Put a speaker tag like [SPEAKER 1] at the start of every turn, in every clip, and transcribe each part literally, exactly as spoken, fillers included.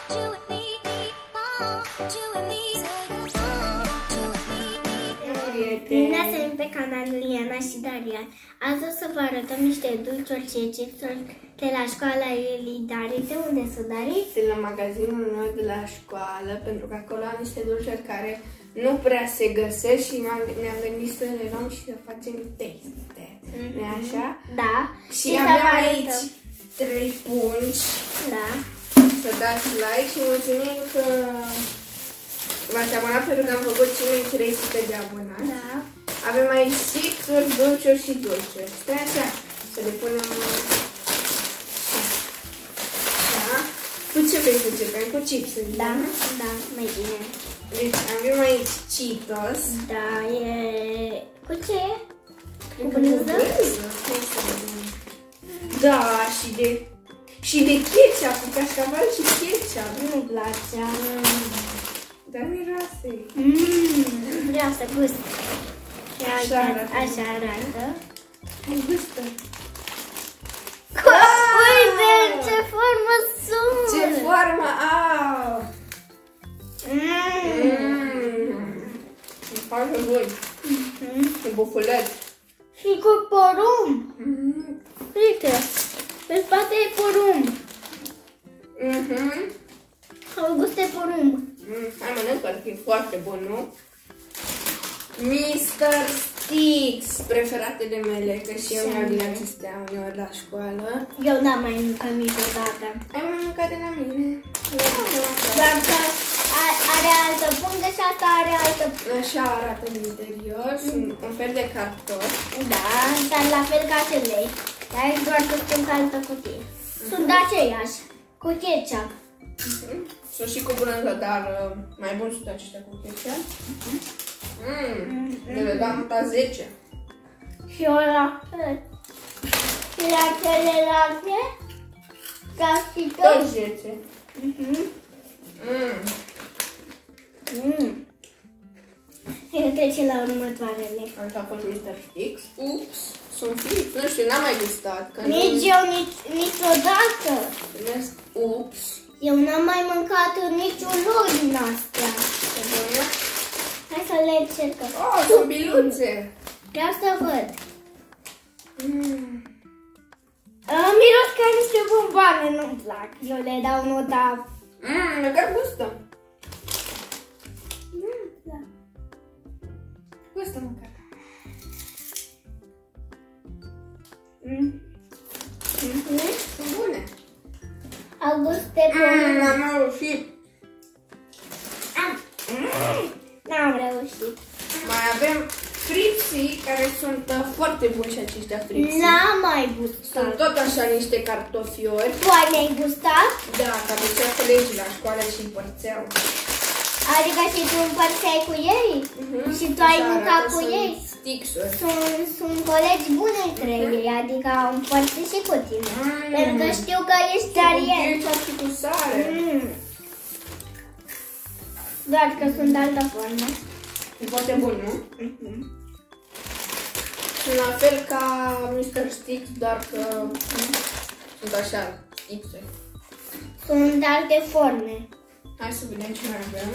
[SPEAKER 1] Bine ați venit pe canalul Liana și Darian. Azi o să vă arătăm niște dulciuri și chipsuri de la școala Elidari. De unde sunt, Dari?
[SPEAKER 2] De la magazinul meu de la școală, pentru că acolo am niște dulciuri care nu prea se găsesc și ne-am gândit să le luăm și să facem teste. Mm-hmm. Nu-i așa?
[SPEAKER 1] Da.
[SPEAKER 2] Și, și avem aici trei pungi.
[SPEAKER 1] Da.
[SPEAKER 2] Să dați like și mulțumim că v-ați abonat pentru că am făcut cele trei sute de abonați.
[SPEAKER 1] Da.
[SPEAKER 2] Avem aici chipsuri, dulciuri și dulciuri. Stai așa, să le punem... Da. Cu ce vrei să începem? Cu chipsuri?
[SPEAKER 1] Da, da, mai bine.
[SPEAKER 2] Deci avem aici Cheetos.
[SPEAKER 1] Da, e... Cu ce? Cu
[SPEAKER 2] brânză? Da, și de... Și de ketchup, cu cașcaval și ketchup.
[SPEAKER 1] Nu-mi place.
[SPEAKER 2] Dar miroase.
[SPEAKER 1] Mmm, vreau să gust.
[SPEAKER 2] Așa arată.
[SPEAKER 1] Așa arată.
[SPEAKER 2] Hai, gustă.
[SPEAKER 1] Uite ce formă sunt!
[SPEAKER 2] Ce formă au!
[SPEAKER 1] Mmm!
[SPEAKER 2] Îmi face voi. E bufulet.
[SPEAKER 1] Și cu porumb!
[SPEAKER 2] Mm.
[SPEAKER 1] Uite! Pe spate e porumb!
[SPEAKER 2] Mhm.
[SPEAKER 1] Au gust de porumb!
[SPEAKER 2] Mm. Hai, mănâncă, că e foarte bun, nu? mister Sticks, preferatele mele, că și eu mi-au din acestea uneori la școală.
[SPEAKER 1] Eu n-am mai mâncat niciodată.
[SPEAKER 2] Ai mai mâncat de la mine?
[SPEAKER 1] Doar că are altă pungă și asta are altă pungă.
[SPEAKER 2] Așa arată în interior, sunt un fel de cartofi.
[SPEAKER 1] Da, dar la fel ca celei. Dar doar că sunt altă cutie. Sunt aceiași, cu ketchup.
[SPEAKER 2] Sunt și cu brânză, dar mai bun sunt aceștia cu ketchup. Mmm, le dam ta zece.
[SPEAKER 1] Și eu la fel. Și la celelalte, ca și
[SPEAKER 2] Tot
[SPEAKER 1] tot.
[SPEAKER 2] zece.
[SPEAKER 1] Mhm.
[SPEAKER 2] Mmm.
[SPEAKER 1] Mm. Hai că trece la următoarele.
[SPEAKER 2] Asta a fost mister Sticks. Ups, sunt fript, nu știu, n-am mai gustat. Că
[SPEAKER 1] Nici
[SPEAKER 2] nu...
[SPEAKER 1] eu, nici, niciodată.
[SPEAKER 2] Primesc ups.
[SPEAKER 1] Eu n-am mai mâncat niciun lor din astea.
[SPEAKER 2] E bună?
[SPEAKER 1] Hai să le încercăm.
[SPEAKER 2] Oh, sunt biluțe.
[SPEAKER 1] Vreau să văd.
[SPEAKER 2] Mmm.
[SPEAKER 1] Uh, miros ca niște bomboane, nu-mi plac. Eu le dau nota...
[SPEAKER 2] Mmm, măcar gustă.
[SPEAKER 1] Mm, da.
[SPEAKER 2] Gustă măcar.
[SPEAKER 1] Mm. Mm-hmm.
[SPEAKER 2] Sunt bune.
[SPEAKER 1] Au gust de
[SPEAKER 2] Mmm,
[SPEAKER 1] porumb.
[SPEAKER 2] am reușit.
[SPEAKER 1] Mm. N-am reușit.
[SPEAKER 2] Mai avem fripsii, care sunt uh, foarte buni și aceștia fripsii.
[SPEAKER 1] N-am mai
[SPEAKER 2] Sunt
[SPEAKER 1] gustat.
[SPEAKER 2] tot așa niște cartofiori.
[SPEAKER 1] Tu ai mai gustat?
[SPEAKER 2] Da, ca ducea colegii la școală și împărțeau.
[SPEAKER 1] Adică și tu împărțeai cu ei?
[SPEAKER 2] Uh-huh.
[SPEAKER 1] Și tu ai mâncat cu ei?
[SPEAKER 2] Stixuri.
[SPEAKER 1] Sunt, sunt colegi buni între uh-huh. ei, adică au împărțit și cu tine.
[SPEAKER 2] Mm.
[SPEAKER 1] Pentru că știu că ești Darian.
[SPEAKER 2] Cu ketchup și cu sare.
[SPEAKER 1] Mm. Doar că sunt de altă formă.
[SPEAKER 2] E foarte bun, nu?
[SPEAKER 1] Mm-hmm.
[SPEAKER 2] Sunt la fel ca mister Sticks, doar că sunt așa, Stixuri.
[SPEAKER 1] Sunt de alte forme.
[SPEAKER 2] Hai să vedem ce mai avem.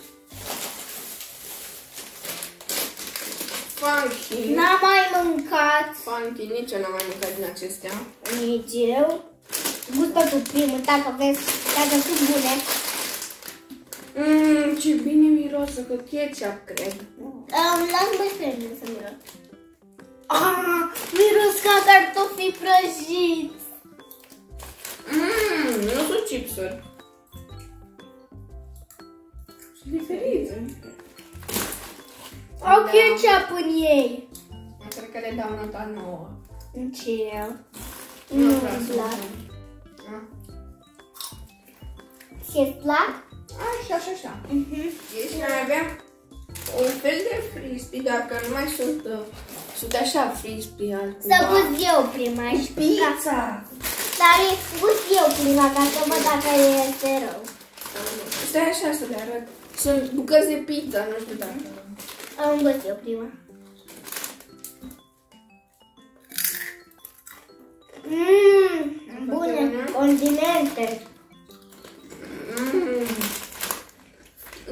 [SPEAKER 2] Funky.
[SPEAKER 1] N-am mai mâncat.
[SPEAKER 2] Funky, nici eu n-am mai mâncat din acestea.
[SPEAKER 1] Nici eu. Gustă tu primul, dacă vezi, dacă sunt bune.
[SPEAKER 2] Mmm, ce bine mirosă, că ketchup, cred.
[SPEAKER 1] Um, las mai frumos să miros. Ah, miros ca cartofi prăjiți.
[SPEAKER 2] Mmm, nu sunt chipsuri. Sunt diferite.
[SPEAKER 1] Au ketchup în ei.
[SPEAKER 2] Cred că le dau nota nouă.
[SPEAKER 1] Nici eu.
[SPEAKER 2] Nu
[SPEAKER 1] Nu-mi
[SPEAKER 2] vreau să
[SPEAKER 1] plac.
[SPEAKER 2] mănânc.
[SPEAKER 1] Ți-ți plac?
[SPEAKER 2] Așa, așa, așa.
[SPEAKER 1] Mhm.
[SPEAKER 2] Deci mai aveam un fel de frisbee, dar că nu mai sunt, uh, sunt așa frisbee altcumva.
[SPEAKER 1] Să gust eu prima și
[SPEAKER 2] Pizza!
[SPEAKER 1] Dar gust eu prima ca să văd dacă este rău.
[SPEAKER 2] Stai așa să le arăt. Sunt bucăți de pizza, nu știu dacă...
[SPEAKER 1] Am gust eu prima. Mmm, bune, condimente.
[SPEAKER 2] Mmm,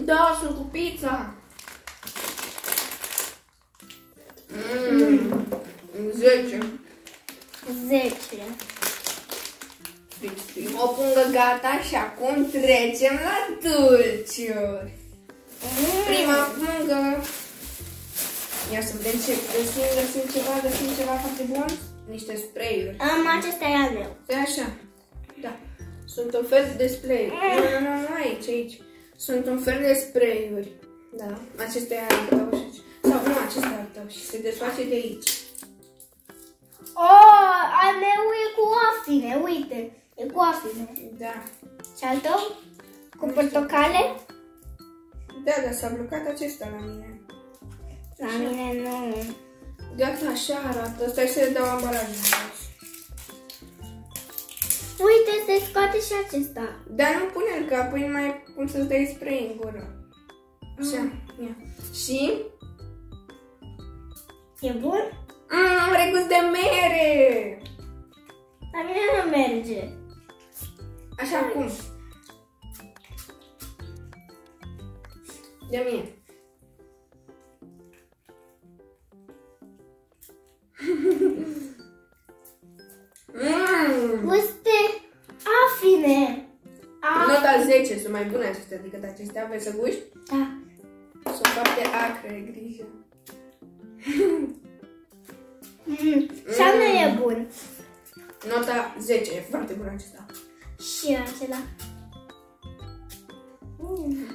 [SPEAKER 2] Da, sunt cu pizza. Mm. zece.
[SPEAKER 1] zece.
[SPEAKER 2] O pungă gata și acum trecem la dulciuri.
[SPEAKER 1] Mm.
[SPEAKER 2] Prima pungă. Ia să vedem ce găsim, găsim ceva, găsim ceva foarte bun. Niște spray-uri.
[SPEAKER 1] Am acesta e al meu.
[SPEAKER 2] E așa. Da. Sunt un fel de spray. Nu, nu, nu, nu aici, aici. Sunt un fel de spray-uri. Da. Acesta e al tău și aici. Sau nu, acesta e al tău și se desface de aici.
[SPEAKER 1] Oh, al meu e cu afine, uite. E cu afine.
[SPEAKER 2] Da.
[SPEAKER 1] Și al tău? Cu portocale?
[SPEAKER 2] Da, dar s-a blocat acesta la mine.
[SPEAKER 1] La mine nu.
[SPEAKER 2] Gata, așa arată. Stai să le dau ambalajul.
[SPEAKER 1] Uite, se scoate și acesta.
[SPEAKER 2] Dar nu pune-l, că apoi nu mai ai cum să-ți dai spray în gură. Așa,
[SPEAKER 1] Mm.
[SPEAKER 2] ia. Și?
[SPEAKER 1] E bun?
[SPEAKER 2] Mmm, are gust de mere!
[SPEAKER 1] La mine nu merge.
[SPEAKER 2] Așa cum? De mine. Mmm!
[SPEAKER 1] Gust de afine. A-
[SPEAKER 2] Nota zece, sunt mai bune acestea decât acestea. Vrei să guști?
[SPEAKER 1] Da.
[SPEAKER 2] Sunt foarte acre, grijă.
[SPEAKER 1] Mm. Și al meu e bun.
[SPEAKER 2] Nota zece, e foarte bun acesta.
[SPEAKER 1] Și acela. Mm.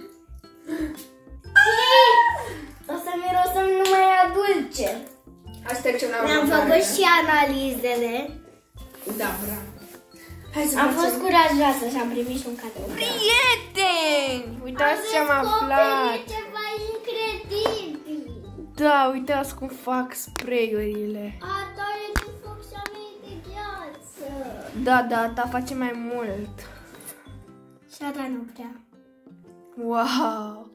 [SPEAKER 1] O să mirosăm numai a dulce.
[SPEAKER 2] Hai să trecem la
[SPEAKER 1] Mi-am
[SPEAKER 2] următoarea.
[SPEAKER 1] făcut și analizele.
[SPEAKER 2] Da, bravo. Hai să
[SPEAKER 1] Am
[SPEAKER 2] facem-
[SPEAKER 1] fost curajoasă și am primit și un cadou.
[SPEAKER 2] Prieteni! Uitați ce am aflat!
[SPEAKER 1] Ceva incredibil.
[SPEAKER 2] Da, uitați cum fac spray-urile.
[SPEAKER 1] A ta e de foc și a mea e de gheață.
[SPEAKER 2] Da, da, ta face mai mult.
[SPEAKER 1] Și a ta nu prea.
[SPEAKER 2] Wow!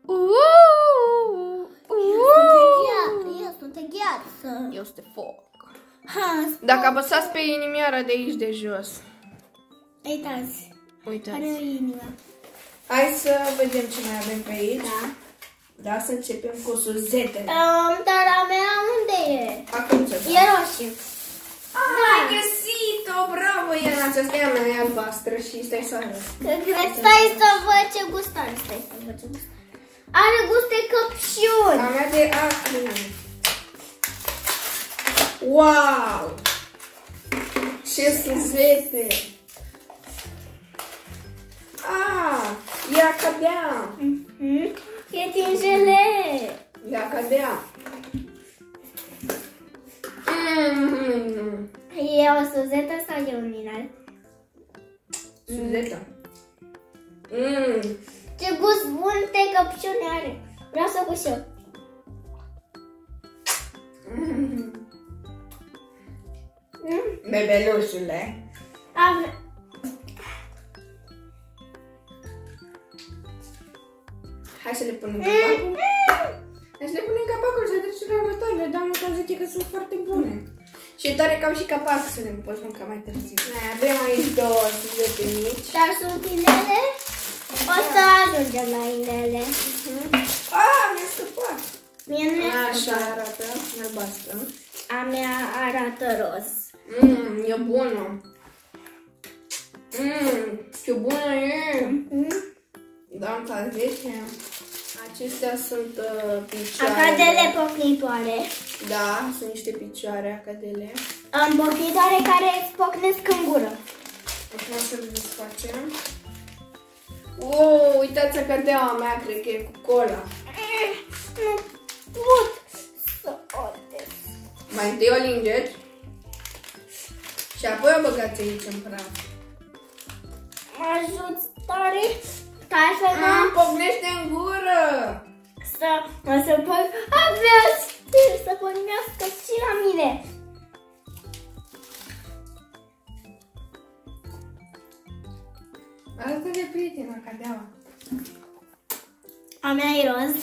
[SPEAKER 2] Uuu!
[SPEAKER 1] Eu sunt de gheață.
[SPEAKER 2] Eu sunt de foc.
[SPEAKER 1] Ha,
[SPEAKER 2] Dacă apăsați pe inimioara de aici de jos.
[SPEAKER 1] uitați. Are
[SPEAKER 2] Uitați.
[SPEAKER 1] o inimă.
[SPEAKER 2] Hai să vedem ce mai avem pe aici.
[SPEAKER 1] Da.
[SPEAKER 2] Da, să începem cu suzetele.
[SPEAKER 1] Um, dar a mea unde e?
[SPEAKER 2] Acum ce
[SPEAKER 1] E roșie.
[SPEAKER 2] Ah, ai găsit-o! Bravo, e în aceasta e a mea, e albastră și stai să arăt.
[SPEAKER 1] Cred, stai să văd ce gust are. Stai să văd ce gust are. Are gust de căpșuni.
[SPEAKER 2] A mea de acri. Wow! Ce suzete! Ah, ea cadea!
[SPEAKER 1] Mhm. E din gelee.
[SPEAKER 2] Ea cadea! Mm-hmm.
[SPEAKER 1] E o suzetă sau e un mineral?
[SPEAKER 2] Suzetă. Mm.
[SPEAKER 1] Ce gust bun de căpșuni are. Vreau să gust și eu.
[SPEAKER 2] Mm.
[SPEAKER 1] Mm.
[SPEAKER 2] Bebelușule.
[SPEAKER 1] Am...
[SPEAKER 2] Hai să le punem capacul. Hai să le punem capacul să trecem la următoarele. Doamna că zice că sunt foarte bune. Și e tare că au și capac să le poți mânca mai târziu. Mai avem aici două suzete mici.
[SPEAKER 1] Dar sunt inele? O să ajungem la inele.
[SPEAKER 2] Ah, mi-a scăpat.
[SPEAKER 1] Mie nu mi-a
[SPEAKER 2] Așa
[SPEAKER 1] scăpat.
[SPEAKER 2] arată, albastră.
[SPEAKER 1] A mea arată roz.
[SPEAKER 2] Mmm, e bună. Mmm, ce bună e.
[SPEAKER 1] Mm.
[SPEAKER 2] Doamna zece. Acestea sunt uh, picioare.
[SPEAKER 1] Acadele pocnitoare.
[SPEAKER 2] Da, sunt niște picioare acadele.
[SPEAKER 1] Am pocnitoare care îți pocnesc în gură.
[SPEAKER 2] Acum să le desfacem. Wow, uitați acadeaua mea, cred că e cu cola.
[SPEAKER 1] Nu pot să o des.
[SPEAKER 2] Mai întâi o lingeți și apoi o băgați aici în praf.
[SPEAKER 1] Mă ajut tare ca să
[SPEAKER 2] Mm,
[SPEAKER 1] mă
[SPEAKER 2] pocnește în gură!
[SPEAKER 1] să mă să pot avea stil să pornească și la mine.
[SPEAKER 2] Arată de prieten acadeaua.
[SPEAKER 1] A mea e roz.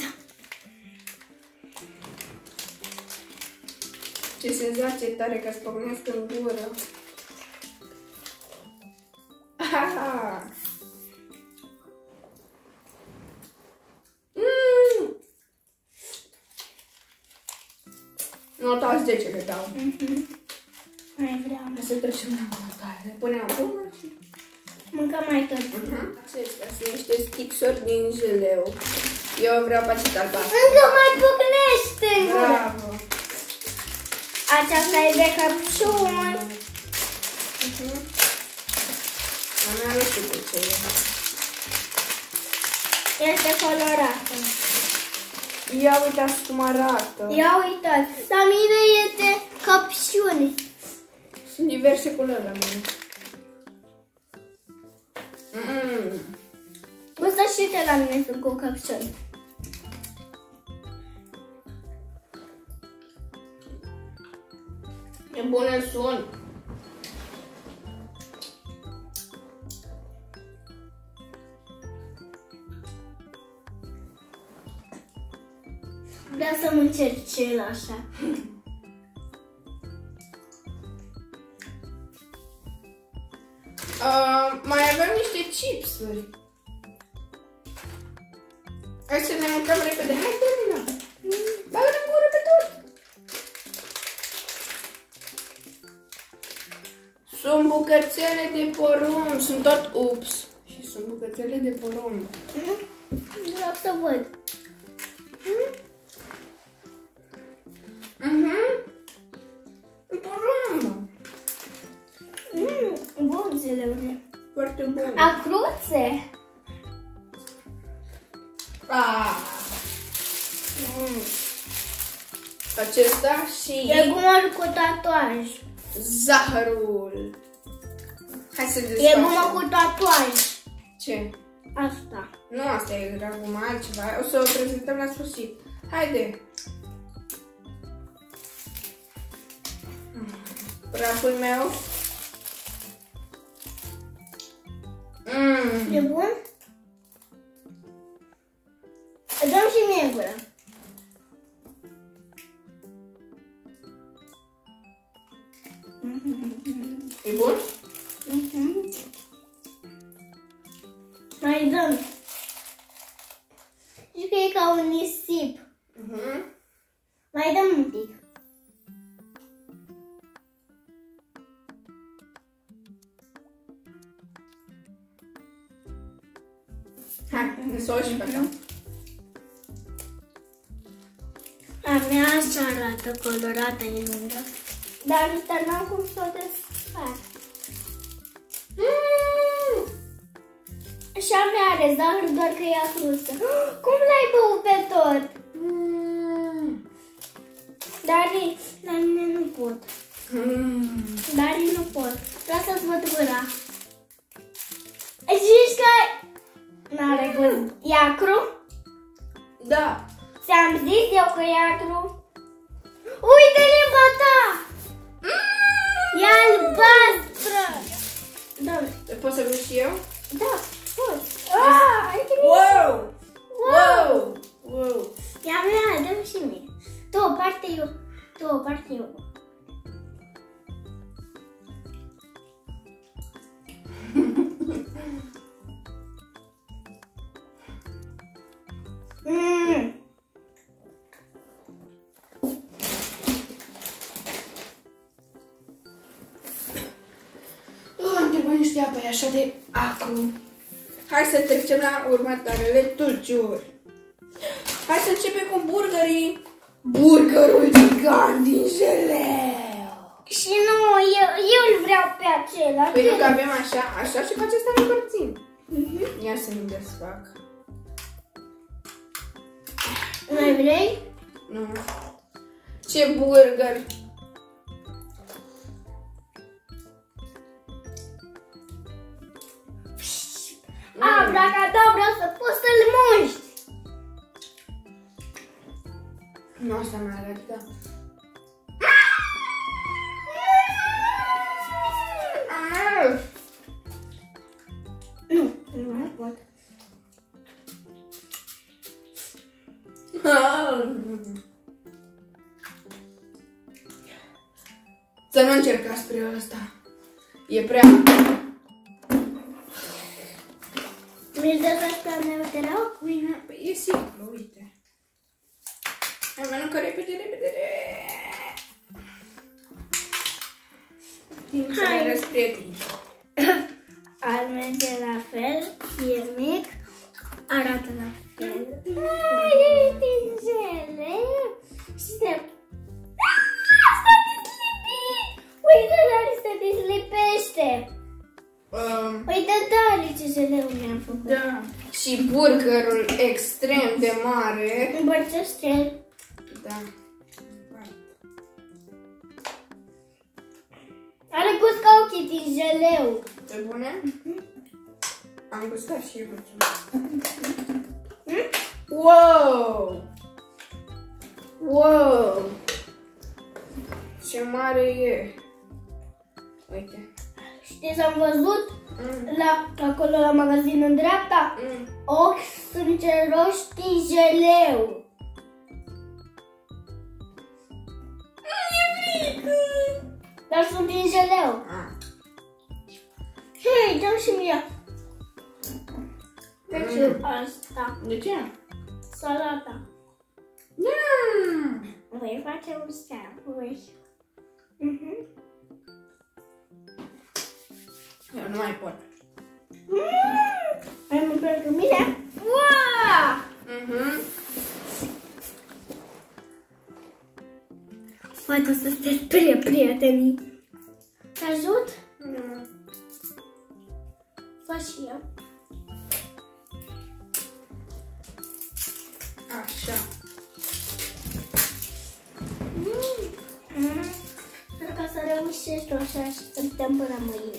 [SPEAKER 2] Ce senzație tare că îți pocnesc în gură. Ah. Nota zece le dau.
[SPEAKER 1] Mhm. Mai vreau.
[SPEAKER 2] Hai să trecem la mâncare. Le punem acum și...
[SPEAKER 1] Mâncăm mai tot.
[SPEAKER 2] Uh-huh. Acestea sunt niște stixuri din jeleu. Eu vreau pachet albastru.
[SPEAKER 1] Încă mai pocnește!
[SPEAKER 2] Bravo!
[SPEAKER 1] Aceasta e de căpșuni.
[SPEAKER 2] Uh-huh. A mea nu știu de ce e.
[SPEAKER 1] Este colorată.
[SPEAKER 2] Ia uitați cum arată.
[SPEAKER 1] Ia uitați, la mine este căpșuni.
[SPEAKER 2] Sunt diverse culori la mine. Mm.
[SPEAKER 1] Gustă și te la mine sunt cu căpșuni.
[SPEAKER 2] E bune sunt.
[SPEAKER 1] Vreau să-mi încerc cel așa.
[SPEAKER 2] Uh, mai avem niște chipsuri. Hai să ne mâncăm repede. Hai, termină. Bagă în gură pe tot. Sunt bucățele de porumb. Sunt tot ups. Și sunt bucățele de porumb.
[SPEAKER 1] Vreau să văd.
[SPEAKER 2] Mhm. Porumb.
[SPEAKER 1] Mmm, bun zeleune.
[SPEAKER 2] Foarte bun.
[SPEAKER 1] Acruțe.
[SPEAKER 2] Ah. Mm. Acesta și
[SPEAKER 1] E gumă cu tatuaj.
[SPEAKER 2] zahărul. Hai să
[SPEAKER 1] E
[SPEAKER 2] desfacem.
[SPEAKER 1] gumă cu tatuaj.
[SPEAKER 2] Ce?
[SPEAKER 1] Asta.
[SPEAKER 2] Nu, asta e acum altceva. O să o prezentăm la sfârșit. Haide. Praful meu. Mm.
[SPEAKER 1] E bun? Dăm și mie în gură.
[SPEAKER 2] E bun?
[SPEAKER 1] Mhm. Mai dăm. Și că e ca un nisip.
[SPEAKER 2] Mhm.
[SPEAKER 1] Mai dăm un pic.
[SPEAKER 2] Hai, ne să o și pe acá.
[SPEAKER 1] A mea așa arată, colorată e lungă. Dar ăsta n-am cum să o desfac.
[SPEAKER 2] Mm.
[SPEAKER 1] Și a mea are zahăr, doar că e acrusă. Cum l-ai băut pe tot?
[SPEAKER 2] Mm.
[SPEAKER 1] Dar la mine nu pot.
[SPEAKER 2] Mm.
[SPEAKER 1] Dar nu pot. Vreau să-ți văd gura. Zici că n-are gură. E acru?
[SPEAKER 2] Da.
[SPEAKER 1] Ți-am zis eu că e acru. Uite limba ta! E albastră! Da,
[SPEAKER 2] Pot să văd și eu?
[SPEAKER 1] da, poți. Ah, ai trimis.
[SPEAKER 2] Wow!
[SPEAKER 1] Wow!
[SPEAKER 2] Wow! Wow!
[SPEAKER 1] Ia mea, dă-mi și mie. Tu o parte eu, tu o parte eu. Mm.
[SPEAKER 2] Oh, îmi trebuie niște apă, e așa de acru. Hai să trecem la următoarele tulciuri. Hai să începem cu burgerii. Burgerul gigant din jeleu.
[SPEAKER 1] Și nu, eu, eu îl vreau pe acela.
[SPEAKER 2] Pentru că avem așa, așa și cu acesta ne împărțim.
[SPEAKER 1] Mhm.
[SPEAKER 2] Ia să nu desfac.
[SPEAKER 1] Mai vrei?
[SPEAKER 2] Nu. Ce burger!
[SPEAKER 1] Abracadabra, să poți să-l muști.
[SPEAKER 2] Nu asta mai arată.
[SPEAKER 1] Nu, nu mai pot.
[SPEAKER 2] Să nu încercați spre ăsta. E prea...
[SPEAKER 1] Mi-l dă asta neuterau?
[SPEAKER 2] Uite, păi e simplu, uite. Hai, mănâncă repede, repede, repede. Timp să ne arăți prietenii.
[SPEAKER 1] Al merge la fel, e mic, arată la fel. Ai, din gele! Și se... Asta deslipit! Uite, Dari, se deslipește!
[SPEAKER 2] Um,
[SPEAKER 1] Uite, Dari, ce geleu mi-am făcut.
[SPEAKER 2] da. Și burgerul extrem de mare.
[SPEAKER 1] Împărțește-l.
[SPEAKER 2] Da.
[SPEAKER 1] Are gust ca ochii din geleu.
[SPEAKER 2] Pe bune? Am gustat și eu. Wow! Wow! Ce mare e! Uite.
[SPEAKER 1] Știți, am văzut
[SPEAKER 2] Mm.
[SPEAKER 1] la, acolo la magazin în dreapta
[SPEAKER 2] Mm.
[SPEAKER 1] ochi sângeroși din geleu. Dar sunt din geleu.
[SPEAKER 2] Ah.
[SPEAKER 1] Hei, dă-mi și mie. De ce
[SPEAKER 2] Mm.
[SPEAKER 1] asta?
[SPEAKER 2] De ce?
[SPEAKER 1] Salata.
[SPEAKER 2] Mm.
[SPEAKER 1] Voi face un sandwich. Mhm.
[SPEAKER 2] Eu nu mai pot.
[SPEAKER 1] Mm. Ai mult pentru mine? Wow!
[SPEAKER 2] Mhm.
[SPEAKER 1] Poate o să sunteți prea prietenii. Te ajut?
[SPEAKER 2] Nu.
[SPEAKER 1] Fac și eu.
[SPEAKER 2] Așa.
[SPEAKER 1] Mm. Mm. Sper că să reușești așa și să stăm până mâine.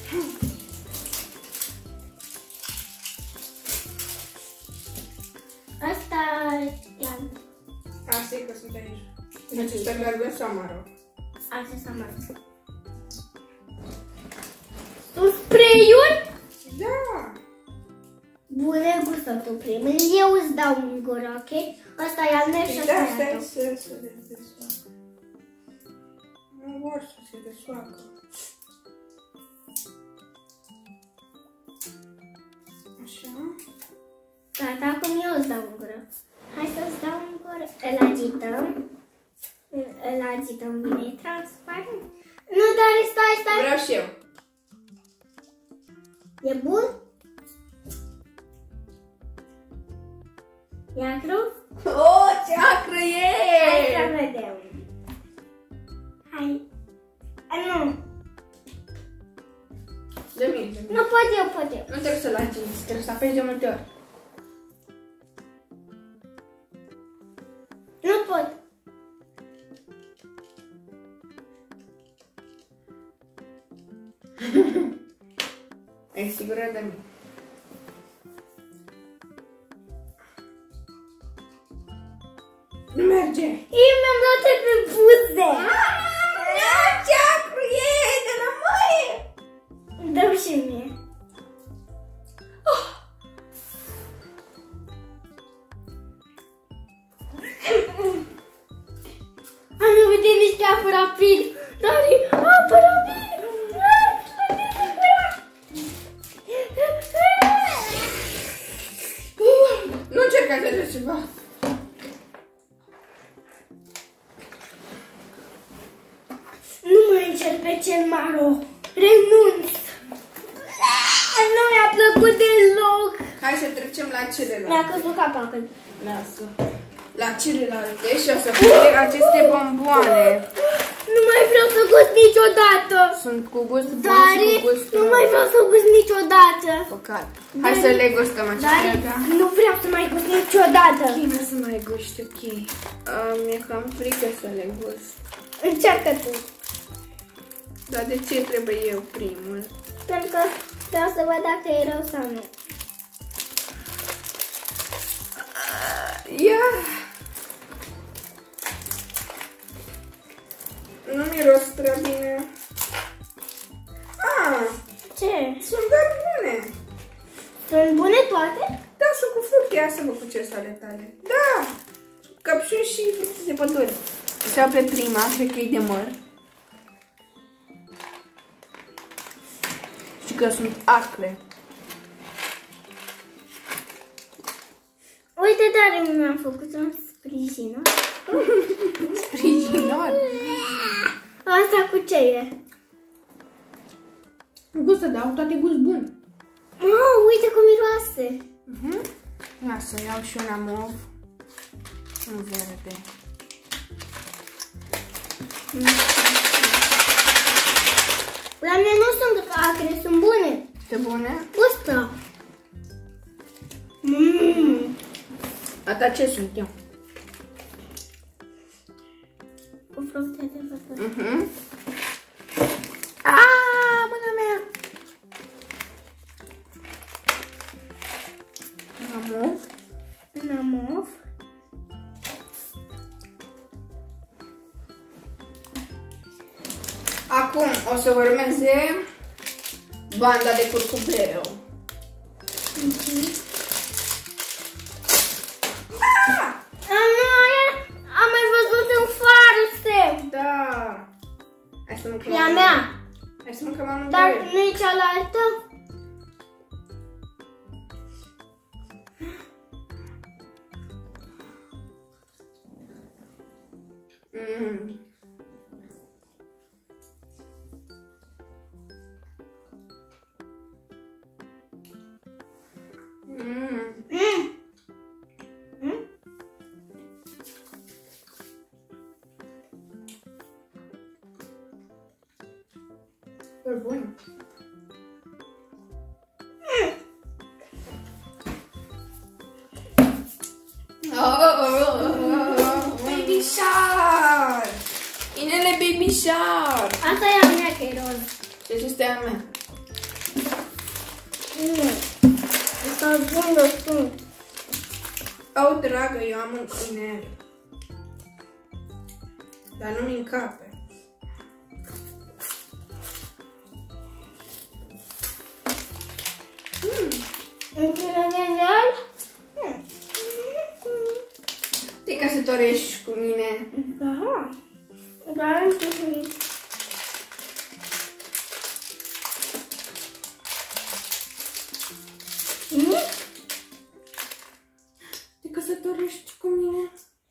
[SPEAKER 1] Asta e al...
[SPEAKER 2] Asta e că sunt aici. Deci ăsta galben sau maro?
[SPEAKER 1] Asta s-a mărit. Sunt spray-uri?
[SPEAKER 2] Da.
[SPEAKER 1] Bune, gustă tu primul. Eu îți dau un gură, ok? Asta e al meu și
[SPEAKER 2] Da,
[SPEAKER 1] asta e al
[SPEAKER 2] stai
[SPEAKER 1] tău.
[SPEAKER 2] să se desfacă. Nu vor să se desfacă. Așa.
[SPEAKER 1] Gata, acum eu îți dau un gură. Hai să-ți dau un gură. Îl agităm. Îl agităm bine, e transparent. Nu, dar stai, stai.
[SPEAKER 2] Vreau și eu.
[SPEAKER 1] E bun? E acru?
[SPEAKER 2] Oh, ce acră
[SPEAKER 1] Hai să
[SPEAKER 2] e!
[SPEAKER 1] vedem. Hai. A, nu.
[SPEAKER 2] De mine, de mine.
[SPEAKER 1] Nu pot eu, pot eu.
[SPEAKER 2] Nu trebuie să-l atingi, trebuie să apeși de multe ori.
[SPEAKER 1] Nu pot.
[SPEAKER 2] E sigură de mine. Nu merge!
[SPEAKER 1] Eu mi-am dat pe buze.
[SPEAKER 2] Ce acru e de la măie!
[SPEAKER 1] Dă-mi și mie. Am nu vedem nici pe apă rapid. Dari, apă rapid!
[SPEAKER 2] Nu încerca să faci ceva.
[SPEAKER 1] Nu mai încerc pe cel maro. Renunț. Nu mi-a plăcut deloc.
[SPEAKER 2] Hai să trecem la
[SPEAKER 1] Mi-a
[SPEAKER 2] celelalte.
[SPEAKER 1] căzut capacul.
[SPEAKER 2] Lasă. La celelalte și o să fie aceste bomboane.
[SPEAKER 1] Nu mai vreau să gust niciodată.
[SPEAKER 2] Sunt cu gust bun
[SPEAKER 1] Dari,
[SPEAKER 2] și cu gust
[SPEAKER 1] nu mai vreau să gust niciodată.
[SPEAKER 2] păcat. Hai să le gustăm
[SPEAKER 1] Dari,
[SPEAKER 2] acestea.
[SPEAKER 1] nu vreau să mai gust niciodată.
[SPEAKER 2] Bine să mai gusti, ok. Uh, Mi-e cam frică să le gust.
[SPEAKER 1] Încearcă tu.
[SPEAKER 2] Dar de ce trebuie eu primul?
[SPEAKER 1] Pentru că vreau să văd dacă e rău sau nu.
[SPEAKER 2] Ia! Nu miros prea bine. Ah,
[SPEAKER 1] Ce?
[SPEAKER 2] sunt doar bune.
[SPEAKER 1] Sunt bune toate?
[SPEAKER 2] Da, sunt cu fructe. Ia să vă cu ce ale tale. Da! Căpșuni și fructe de pădure. Să pe prima, cred că e de măr. Și că sunt acre.
[SPEAKER 1] Uite, dar mi-am făcut un sprijin.
[SPEAKER 2] Sprijinor.
[SPEAKER 1] Asta cu ce e?
[SPEAKER 2] Gustă, dar au toate gust bun.
[SPEAKER 1] Oh, uite cum miroase.
[SPEAKER 2] Uh-huh. Ia să iau și una mov. Un verde.
[SPEAKER 1] La mine nu sunt acre, sunt bune.
[SPEAKER 2] Este bune?
[SPEAKER 1] Gustă. Mmm.
[SPEAKER 2] A ta ce sunt eu?
[SPEAKER 1] Cu fructe de văpăr.
[SPEAKER 2] Mhm. Aaaa, mâna mea! Mov.
[SPEAKER 1] Namov.
[SPEAKER 2] Acum o să urmeze banda de curcubeu.
[SPEAKER 1] Mhm. Am, am mai văzut în farse.
[SPEAKER 2] Da. Hai să mâncăm.
[SPEAKER 1] E a mea.
[SPEAKER 2] Hai să mâncăm amândoi.
[SPEAKER 1] Dar nu e cealaltă?
[SPEAKER 2] Mm. Mm.
[SPEAKER 1] Mm. Mm.
[SPEAKER 2] E bun. Oh, oh, oh, oh. Baby shark! Inele baby shark!
[SPEAKER 1] Asta e a mea, că e roz.
[SPEAKER 2] Ce este a mea?
[SPEAKER 1] Mm. Asta bun de sunt.
[SPEAKER 2] Au, dragă, eu am un inel. Dar nu-mi încape.
[SPEAKER 1] Într-un genial?
[SPEAKER 2] Te căsătorești cu mine?
[SPEAKER 1] Da. Dar nu.
[SPEAKER 2] Te căsătorești cu mine?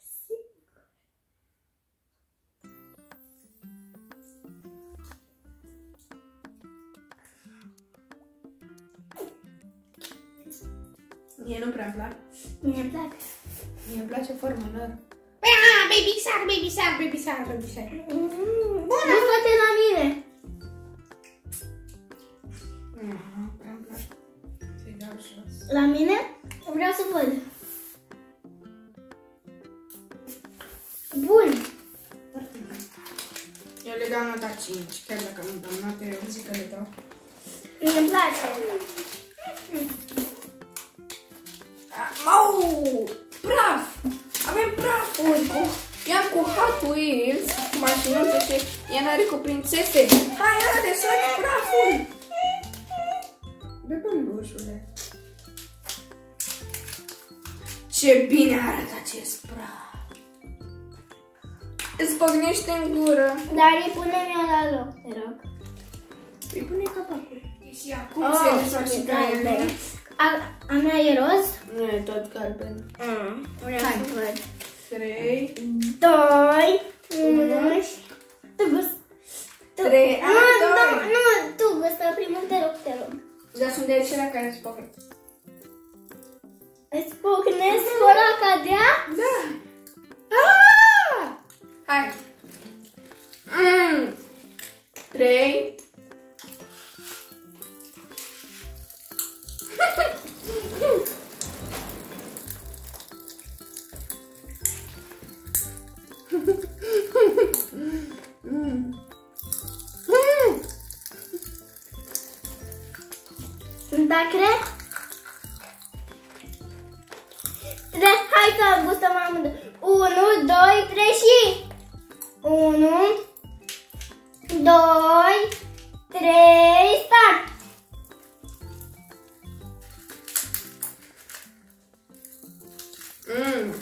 [SPEAKER 2] Mie nu prea-mi plac.
[SPEAKER 1] Mie-mi place.
[SPEAKER 2] Mie-mi place forma lor. Baby shark, baby shark, baby shark, baby shark.
[SPEAKER 1] Bună! Nu toate la mine.
[SPEAKER 2] Nu, nu prea-mi plac. Să-i dau jos.
[SPEAKER 1] La mine? Vreau să văd. Bun.
[SPEAKER 2] Eu le dau nota cinci, chiar dacă nu dau note, eu zic că le dau.
[SPEAKER 1] Mie-mi place.
[SPEAKER 2] Mau! Praf! Avem prafuri! Cu... I-am cu Hot Wheels, cu mașinuță și ea n-are cu prințese. Hai, haide, să ai praful! Bebelușule! Ce bine arată acest praf! Îți pocnește în gură.
[SPEAKER 1] Dar îi punem eu la loc, te rog.
[SPEAKER 2] Îi pune capacul. Și acum
[SPEAKER 1] Oh,
[SPEAKER 2] se desface
[SPEAKER 1] galben. A, a mea e roz?
[SPEAKER 2] Nu e tot galben.
[SPEAKER 1] Mm, vreau
[SPEAKER 2] Hai.
[SPEAKER 1] să văd.
[SPEAKER 2] Trei.
[SPEAKER 1] Doi. Unu. Tu gust. Tu.
[SPEAKER 2] Trei.
[SPEAKER 1] Nu,
[SPEAKER 2] Ah,
[SPEAKER 1] nu,
[SPEAKER 2] doi.
[SPEAKER 1] nu, tu gustă primul, te rog, te rog.
[SPEAKER 2] Dar sunt de acelea care îți pocnesc.
[SPEAKER 1] Îți pocnesc fără a cadea?
[SPEAKER 2] Da. Ah! Hai. Mm. Trei. Mm. Mm.
[SPEAKER 1] Sunt acre? Tre hai să gustăm amândoi. Unu, doi, trei și... Unu, doi, trei, start!
[SPEAKER 2] Mm.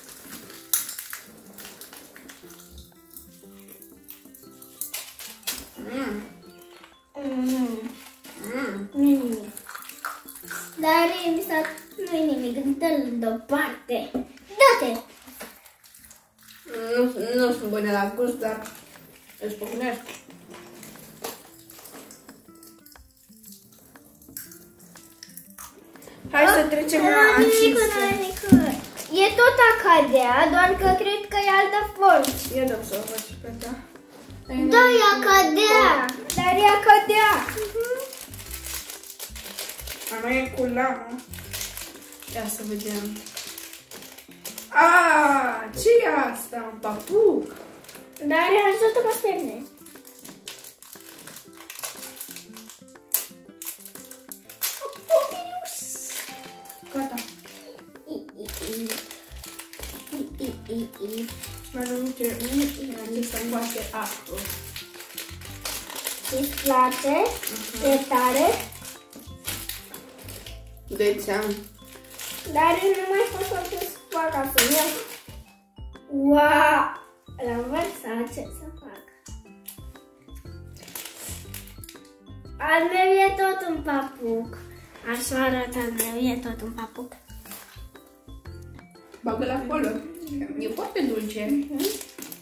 [SPEAKER 2] Mm.
[SPEAKER 1] Mm.
[SPEAKER 2] Mm.
[SPEAKER 1] Nu e nimic. Dar e visat, nu e nimic, dă-l deoparte. Dă-te!
[SPEAKER 2] Nu, nu sunt bune la gust, dar îți pocnesc. Hai să trecem la acesta.
[SPEAKER 1] E tot Acadea, doar că cred că e altă formă.
[SPEAKER 2] Ia dăm să o faci pe ta.
[SPEAKER 1] Da, e Acadea. Dar e Acadea.
[SPEAKER 2] A mea e cu lamă. Ia să vedem. Aaaa, ce e asta? Un papuc?
[SPEAKER 1] Dar are ajută pe sterne.
[SPEAKER 2] Gata. Mai nu ce acesta face apă.
[SPEAKER 1] Îți place? E tare?
[SPEAKER 2] Deci am.
[SPEAKER 1] Dar nu mai pot să fac acum. Wow! L-am învățat ce să fac. Al meu e tot un papuc. Așa arată al meu, e tot un papuc.
[SPEAKER 2] Bagă-l acolo. E foarte dulce.
[SPEAKER 1] Mm-hmm.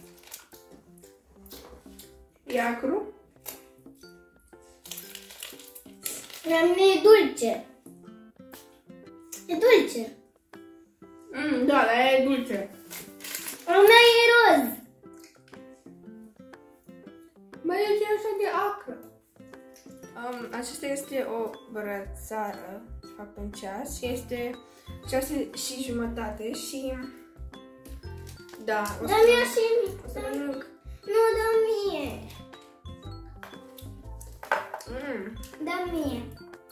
[SPEAKER 2] E acru?
[SPEAKER 1] La mine e dulce. E dulce.
[SPEAKER 2] Mm, da, dar e dulce.
[SPEAKER 1] Al meu e roz.
[SPEAKER 2] Mai e ce așa de acră. Um, acesta este o brățară, de fapt un ceas, și este șase și jumătate și da, o să
[SPEAKER 1] Dă-mi eu și mie.
[SPEAKER 2] o să mănânc.
[SPEAKER 1] Nu, dă mie.
[SPEAKER 2] Mm.
[SPEAKER 1] Dă mie.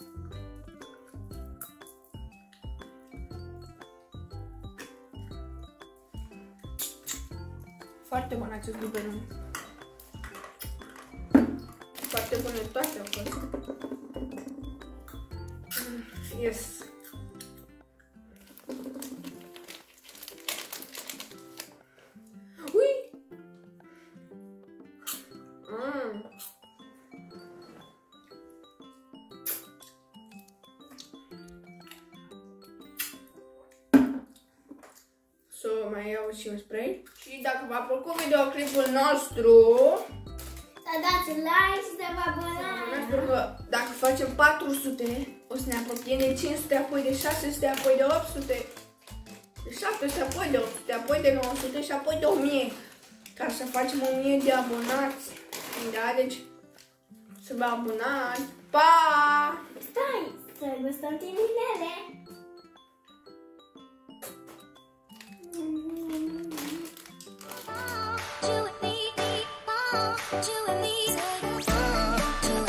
[SPEAKER 2] Foarte bun acest biberon. Foarte bune toate au fost. Mm, yes. Ui! Mm. So, mai iau și un spray. Și dacă v-a plăcut videoclipul nostru,
[SPEAKER 1] Să dați like și să vă abonați.
[SPEAKER 2] pentru că dacă facem patru sute, o să ne apropiem de cinci sute, apoi de șase sute, apoi de opt sute, de șapte sute, apoi de opt sute, apoi de nouă sute și apoi de o mie. Ca să facem o mie de abonați. Da, deci să vă abonați. Pa!
[SPEAKER 1] Stai, să gustăm tininele.
[SPEAKER 3] You and me, oh, you and me, say, oh, you